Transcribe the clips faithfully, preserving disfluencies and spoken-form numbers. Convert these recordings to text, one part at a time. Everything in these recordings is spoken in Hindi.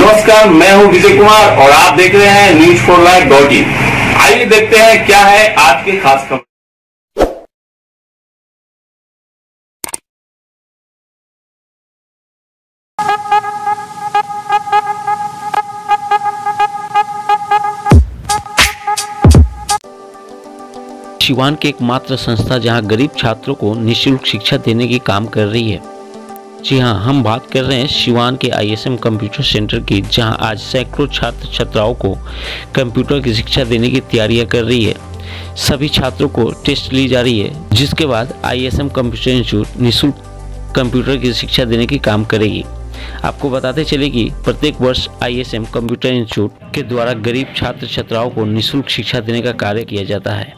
नमस्कार, मैं हूं विजय कुमार और आप देख रहे हैं news four live dot in. आइए देखते हैं क्या है आज के खास खबर। सिवान की एकमात्र संस्था जहां गरीब छात्रों को निःशुल्क शिक्षा देने की काम कर रही है। जी हां, हम बात कर रहे हैं सिवान के I S M computer centre की, जहां आज सैकड़ों छात्र छात्राओं को कंप्यूटर की शिक्षा देने की तैयारियां कर रही है। सभी छात्रों को टेस्ट ली जा रही है, जिसके बाद I S M computer institute निःशुल्क कंप्यूटर की शिक्षा देने की काम करेगी। आपको बताते चले कि प्रत्येक वर्ष I S M computer institute के द्वारा गरीब छात्र छात्राओं को निःशुल्क शिक्षा देने का कार्य किया जाता है।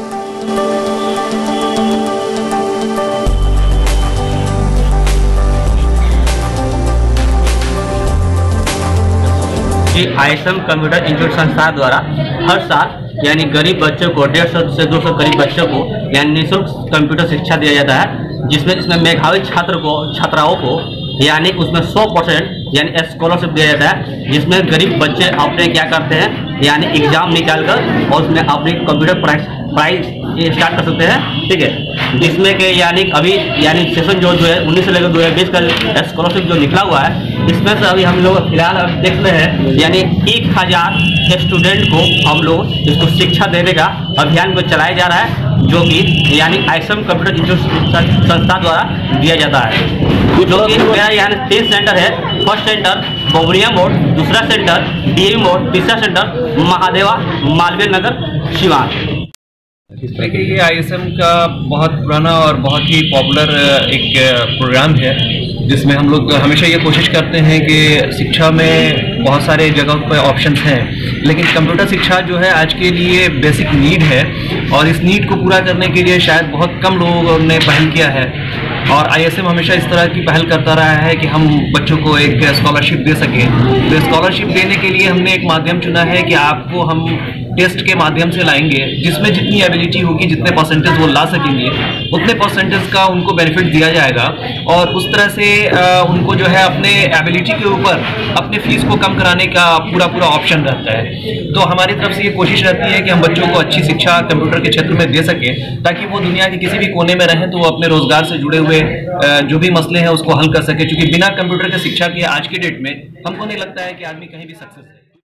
I S M computer institute संस्था द्वारा हर साल यानी गरीब बच्चों को डेढ़ सौ से दो सौ गरीब बच्चों को यानी निःशुल्क कंप्यूटर शिक्षा दिया जाता है, जिसमें इसमें मेधावी छात्र को छात्राओं को यानी उसमें सौ परसेंट यानी स्कॉलरशिप दिया जाता है, जिसमें गरीब बच्चे अपने क्या करते हैं यानी एग्जाम निकाल कर और उसमें अपनी कंप्यूटर पढ़ाई पढ़ाई स्टार्ट कर सकते हैं। ठीक है, जिसमें के यानी अभी यानी सेशन जो जो है उन्नीस से लेकर दो हज़ार बीस का स्कॉलरशिप जो निकला हुआ है, इसमें से अभी हम लोग फिलहाल अब देख रहे हैं यानी एक हजार स्टूडेंट को हम लोग इसको शिक्षा देने का अभियान को चलाया जा रहा है, जो कि यानी I S M computer institute संस्था द्वारा दिया जाता है। जो कि मेरा यहाँ तीन सेंटर है। फर्स्ट सेंटर बबुनिया मोड़, दूसरा सेंटर डी ए वी मोड़, तीसरा सेंटर महादेवा मालवीय नगर सिवान। देखिए, ये आई एस एम का बहुत पुराना और बहुत ही पॉपुलर एक प्रोग्राम है, जिसमें हम लोग हमेशा ये कोशिश करते हैं कि शिक्षा में बहुत सारे जगह पर ऑप्शंस हैं, लेकिन कंप्यूटर शिक्षा जो है आज के लिए बेसिक नीड है और इस नीड को पूरा करने के लिए शायद बहुत कम लोगों ने पहल किया है। और आई एस एम हमेशा इस तरह की पहल करता रहा है कि हम बच्चों को एक स्कॉलरशिप दे सकें। तो स्कॉलरशिप देने के लिए हमने एक माध्यम चुना है कि आपको हम टेस्ट के माध्यम से लाएंगे, जिसमें जितनी एबिलिटी होगी, जितने परसेंटेज वो ला सकेंगे, उतने परसेंटेज का उनको बेनिफिट दिया जाएगा और उस तरह से आ, उनको जो है अपने एबिलिटी के ऊपर अपने फीस को कम कराने का पूरा पूरा ऑप्शन रहता है। तो हमारी तरफ से ये कोशिश रहती है कि हम बच्चों को अच्छी शिक्षा कंप्यूटर के क्षेत्र में दे सकें, ताकि वो दुनिया के किसी भी कोने में रहें तो वो अपने रोजगार से जुड़े हुए जो भी मसले हैं उसको हल कर सके। क्योंकि बिना कंप्यूटर के शिक्षा के आज के डेट में हमको नहीं लगता है कि आदमी कहीं भी सक्सेस है।